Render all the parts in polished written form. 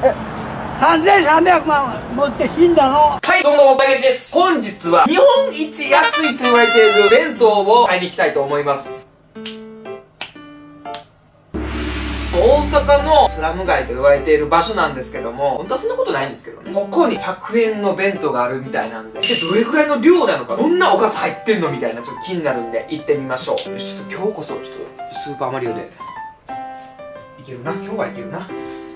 3300万持って死んだの。 はい、どうも、大劇です。本日は日本一安いと言われている弁当を買いに行きたいと思います。大阪のスラム街と言われている場所なんですけども、本当はそんなことないんですけどね。ここに100円の弁当があるみたいなんで、どれくらいの量なのか、どんなおかず入ってんのみたいな、ちょっと気になるんで、行ってみましょう。よし、ちょっと今日こそ、ちょっとスーパーマリオで、いけるな。今日はいけるな。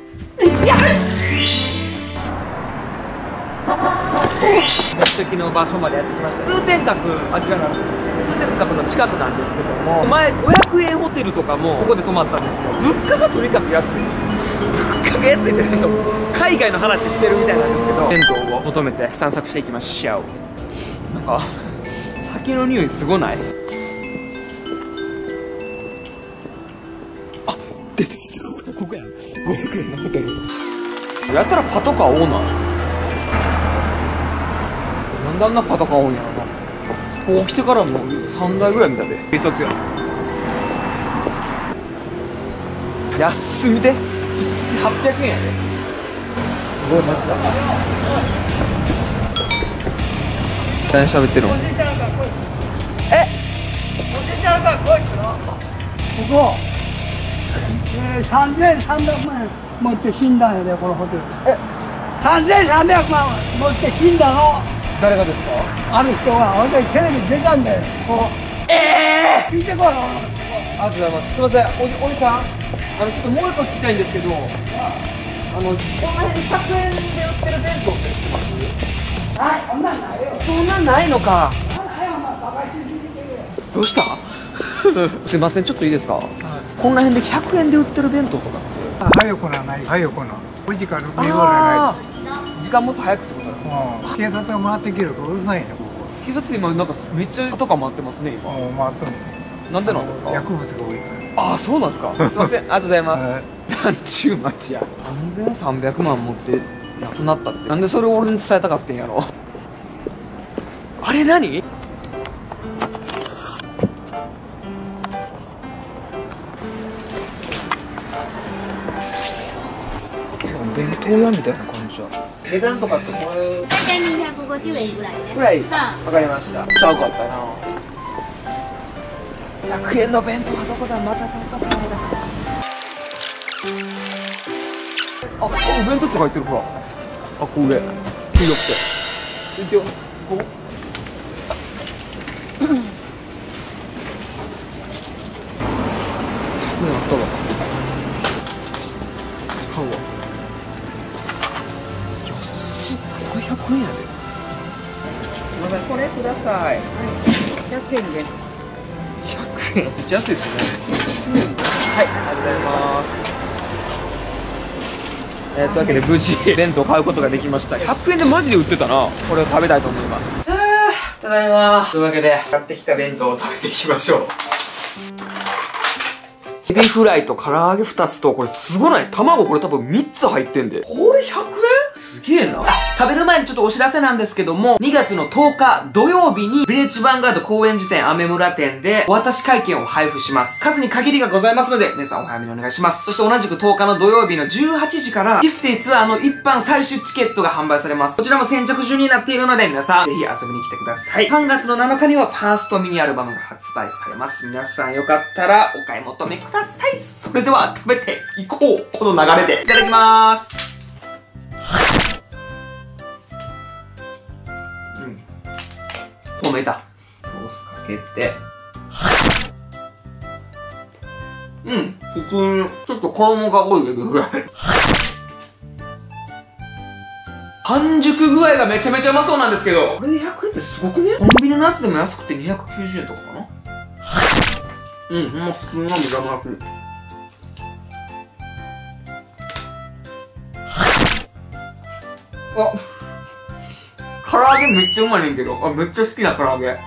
目的の場所までやってきました。通天閣、あちらなんですけど、通天閣の近くなんですけども、前500円ホテルとかもここで泊まったんですよ。物価がとにかく安い。物価が安いってなんか海外の話してるみたいなんですけど、弁当を求めて散策していきましょう。なんか酒の匂いすごない？あ、出てきた。ここやん。500円のホテル。やったらパトカーオーナー。なんであんなパトカー多いんやろな。こう来てからも3台ぐらい見たで。警察や。安みで1室800円やで。すごいマジだ。何喋ってるの？え？ ここ、3300万持って死んだんやで、このホテル。3300万持って死んだの。 誰がですか？ ある人が私テレビ出たんで、こう聞いてこい。 ありがとうございます。すいません、おじさん、ちょっともう一個聞きたいんですけど、この辺100円で売ってる弁当って知ってます？ はい、こんなんないよ。 そんなんないのか。どうした？すいません、ちょっといいですか？はい、こんな辺で100円で売ってる弁当とかって。 早くなない、早くな。5時から2頃ない。 時間もっと早くってことだ。 警察が回ってきるとうるさいね、ここ。 警察今なんかめっちゃパトカー回ってますね、今。 回ったの。 なんでなんですか？ 薬物が多いから。 ああ、そうなんですか。すいません、ありがとうございます。なんちゅう町や。3300万持って亡くなったって。なんでそれを俺に伝えたかってんやろ。あれ何？弁当屋みたいな感じや。値段とかってこれ大体250円ぐらいです。 ぐらい。わかりました。ちゃうかったな。100円の弁当はどこだ？またどこだ？あ、お弁当って書いてるほら。あ、これ黄色くて。いくよ。こう。100円あったわ。買うわ。100円やで。まだこれください。100円です。100円。めっちゃ安いですよね。はい、ありがとうございます。というわけで無事弁当を買うことができました。100円でマジで売ってたな。これを食べたいと思います。ただいま。というわけで買ってきた弁当を食べていきましょう。エビフライと唐揚げ2つと、これすごない？卵これ多分3つ入ってんで。これ100円？すげえな。食べる前にちょっとお知らせなんですけども、2月の10日土曜日に、ヴィレッジヴァンガード高円寺店アメ村店で、お渡し会券を配布します。数に限りがございますので、皆さんお早めにお願いします。そして同じく10日の土曜日の18時から、ギフティツアーの一般最終チケットが販売されます。こちらも先着順になっているので、皆さんぜひ遊びに来てください。3月の7日には、ファーストミニアルバムが発売されます。皆さんよかったらお買い求めください。それでは食べていこう。この流れで。いただきまーす。米だ。ソースかけて。普通に、ちょっと衣が多いエビフライ。半熟具合がめちゃめちゃうまそうなんですけど、これで100円ってすごくね？コンビニのやつでも安くて290円とかかな？もう普通の目玉焼き。あ、唐揚げめっちゃうまいねんけど、めっちゃ好きな唐揚げ。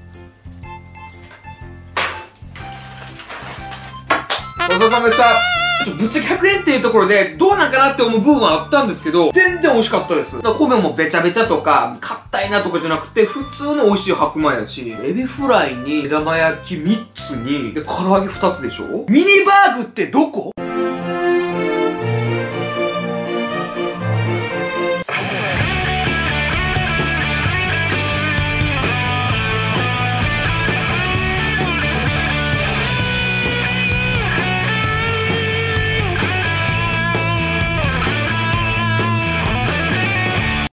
ごちそうさまでした。 ぶっちゃけ100円っていうところで、どうなんかなって思う部分はあったんですけど、全然美味しかったです。だから米もべちゃべちゃとか、硬いなとかじゃなくて、普通の美味しい白米やし、エビフライに、目玉焼き3つに、で、唐揚げ2つでしょ？ミニバーグってどこ？